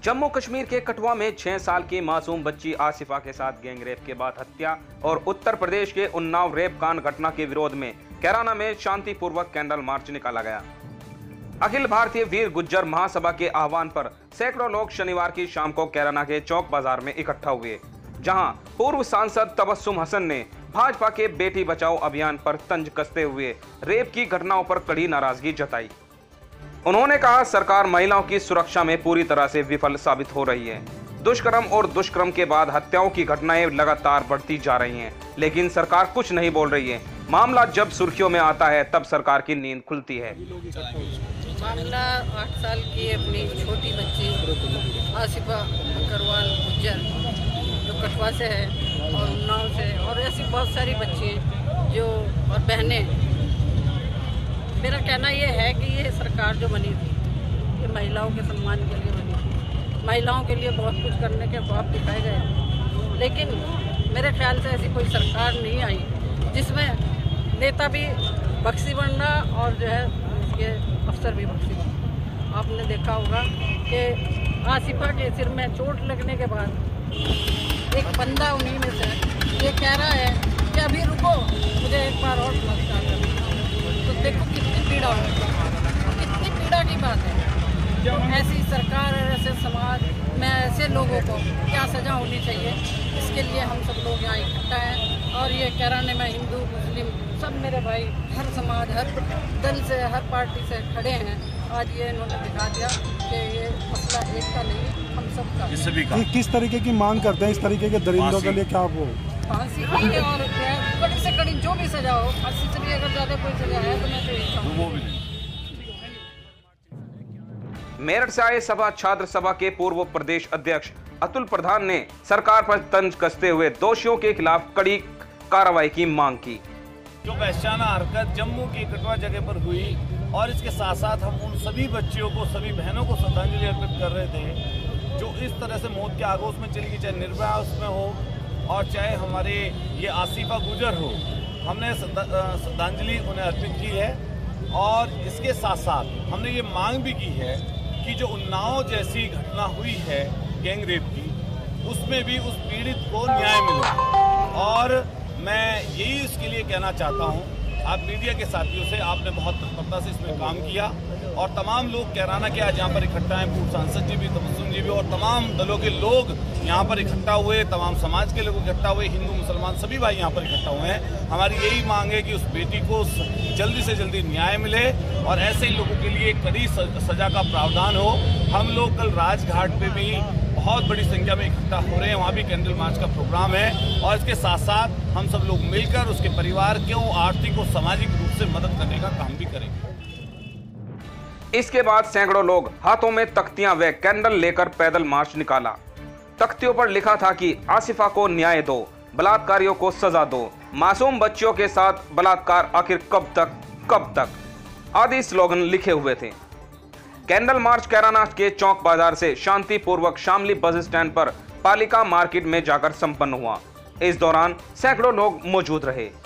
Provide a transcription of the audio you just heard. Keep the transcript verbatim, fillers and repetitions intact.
जम्मू कश्मीर के कठुआ में छह साल की मासूम बच्ची आसिफा के साथ गैंगरेप के बाद हत्या और उत्तर प्रदेश के उन्नाव रेप कांड घटना के विरोध में कैराना में शांतिपूर्वक कैंडल मार्च निकाला गया। अखिल भारतीय वीर गुज्जर महासभा के आह्वान पर सैकड़ों लोग शनिवार की शाम को कैराना के चौक बाजार में इकट्ठा हुए, जहां पूर्व सांसद तबस्सुम हसन ने भाजपा के बेटी बचाओ अभियान पर तंज कसते हुए रेप की घटनाओं पर कड़ी नाराजगी जताई। उन्होंने कहा, सरकार महिलाओं की सुरक्षा में पूरी तरह से विफल साबित हो रही है। दुष्कर्म और दुष्कर्म के बाद हत्याओं की घटनाएं लगातार बढ़ती जा रही हैं, लेकिन सरकार कुछ नहीं बोल रही है। मामला जब सुर्खियों में आता है तब सरकार की नींद खुलती है। मामला आठ साल की अपनी छोटी बच्ची आसिफा अग्रवाल गुज्जर जो कठुआ से है और उन्नाव से, और ऐसी बहुत सारी बच्ची जो और बहनें। मेरा कहना ये है कि ये सरकार जो बनी थी ये महिलाओं के सम्मान के लिए बनी थी। महिलाओं के लिए बहुत कुछ करने के ख्वाब दिखाए गए, लेकिन मेरे ख्याल से ऐसी कोई सरकार नहीं आई जिसमें नेता भी बख्शी बनना और जो है ये अफसर भी बख्शी बनना। आपने देखा होगा कि आसिफा के सिर में चोट लगने के बाद एक बंदा उन्हीं में से ये कह रहा है कि अभी रुको, मुझे एक बार और समझता है। तो देखो कितनी पीड़ा हो, कितनी पीड़ा की बात है। ऐसी सरकार और ऐसे समाज में ऐसे लोगों को क्या सज़ा होनी चाहिए, इसके लिए हम सब लोग यहाँ इकट्ठा हैं। और ये कैराने में हिंदू मुस्लिम सब मेरे भाई, हर समाज, हर दल से, हर पार्टी से खड़े हैं। आज ये इन्होंने दिखा दिया कि ये मसला एक का नहीं, हम सब का। इससे भी कि, किस तरीके की मांग करते हैं इस तरीके के दरिंदों के लिए? क्या वो फांसी की और कड़ी से कड़ी जो भी सजा हो, फांसी से भी अगर ज़्यादा कोई सजा है तो मैं तो यही कहूँगा। वो भी नहीं। मेरठ से आए सपा छात्र सभा के पूर्व प्रदेश अध्यक्ष अतुल प्रधान ने सरकार पर तंज कसते हुए दोषियों के खिलाफ कड़ी कार्रवाई की मांग की। जो वहशाना हरकत जम्मू की कठुआ जगह पर हुई, और इसके साथ साथ हम उन सभी बच्चियों को, सभी बहनों को श्रद्धांजलि अर्पित कर रहे थे जो इस तरह से मौत के आगोश में चली गई, चाहे निर्भया उसमें हो और चाहे हमारे ये आसिफा गुजर हो। हमने श्रद्धांजलि उन्हें अर्पित की है, और इसके साथ साथ हमने ये मांग भी की है कि जो उन्नाव जैसी घटना हुई है गैंग रेप की, उसमें भी उस पीड़ित को न्याय मिले। और मैं यही इसके लिए कहना चाहता हूँ, आप मीडिया के साथियों से, आपने बहुत तत्परता से इसमें काम किया, और तमाम लोग कैराना के आज यहाँ पर इकट्ठा हैं, पूर्व सांसद जी भी, तबस्सुम जी भी, और तमाम दलों के लोग यहाँ पर इकट्ठा हुए, तमाम समाज के लोग इकट्ठा हुए, हिंदू मुसलमान सभी भाई यहाँ पर इकट्ठा हुए हैं। हमारी यही मांग है कि उस बेटी को जल्दी से जल्दी न्याय मिले और ऐसे ही लोगों के लिए कड़ी सजा का प्रावधान हो। हम लोग कल राजघाट पे भी बहुत बड़ी संख्या में इकट्ठा हो रहे हैं, वहाँ भी कैंडल मार्च का प्रोग्राम है, और इसके साथ साथ हम सब लोग मिलकर उसके परिवार को आर्थिक और सामाजिक रूप से मदद करने का काम भी करेंगे। इसके बाद सैकड़ों लोग हाथों में तख्तियां व कैंडल लेकर पैदल मार्च निकाला। तख्तियों पर लिखा था कि आसिफा को न्याय दो, बलात्कारियों को सजा दो, मासूम बच्चियों के साथ बलात्कार आखिर कब तक, कब तक आदि स्लोगन लिखे हुए थे। कैंडल मार्च कैराना के चौक बाजार से शांतिपूर्वक शामली बस स्टैंड पर पालिका मार्केट में जाकर संपन्न हुआ। इस दौरान सैकड़ों लोग मौजूद रहे।